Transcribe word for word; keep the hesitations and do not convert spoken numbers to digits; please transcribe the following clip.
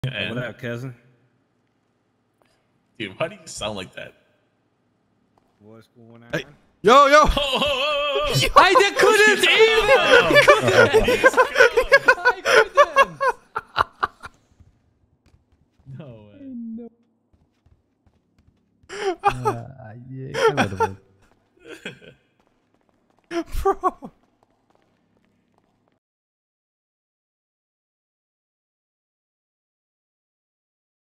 And what up, cousin? Dude, why do you sound like that? What's going on? Hey. Yo, yo! Oh, oh, oh, oh. I couldn't even! I couldn't! No way. No. Uh, yeah, Bro.